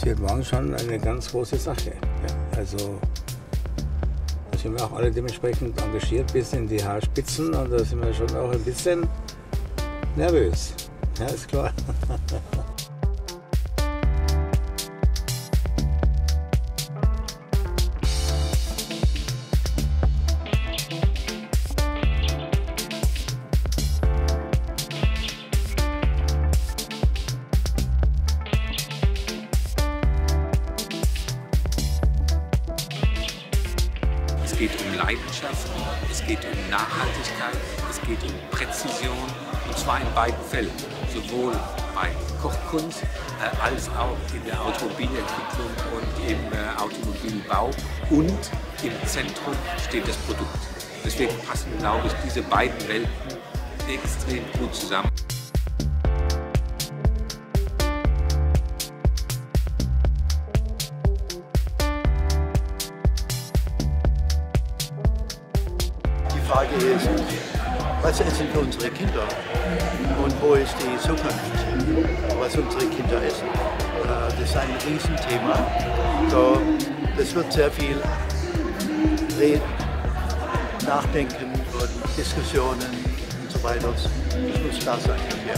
wird morgen schon eine ganz große Sache. Ja, also da sind wir auch alle dementsprechend engagiert bis in die Haarspitzen und da sind wir schon auch ein bisschen nervös. Ja, ist klar. Es geht um Leidenschaft, es geht um Nachhaltigkeit, es geht um Präzision, und zwar in beiden Fällen, sowohl bei Kochkunst als auch in der Automobilentwicklung und im Automobilbau. Und im Zentrum steht das Produkt. Deswegen passen, glaube ich, diese beiden Welten extrem gut zusammen. Die Frage ist, was essen für unsere Kinder und wo ist die Zukunft, was unsere Kinder essen. Das ist ein Riesenthema. So, das wird sehr viel Reden, Nachdenken und Diskussionen und so weiter. Das muss da sein. Ja.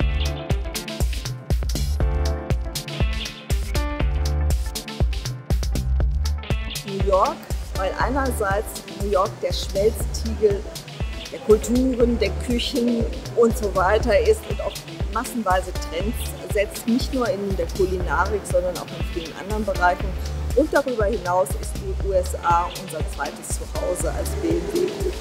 New York, weil einerseits New York der Schmelztiegel der Kulturen, der Küchen und so weiter ist und auch massenweise Trends setzt, nicht nur in der Kulinarik, sondern auch in vielen anderen Bereichen. Und darüber hinaus ist die USA unser zweites Zuhause als BMW Group.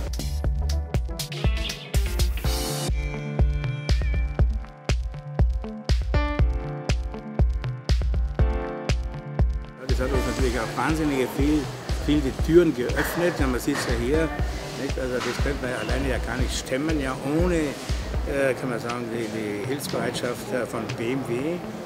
Das hat uns natürlich auch wahnsinnig viel die Türen geöffnet. Man sieht es ja hier. Nicht? Also das könnte man ja alleine ja gar nicht stemmen, ja, ohne, kann man sagen, die Hilfsbereitschaft von BMW.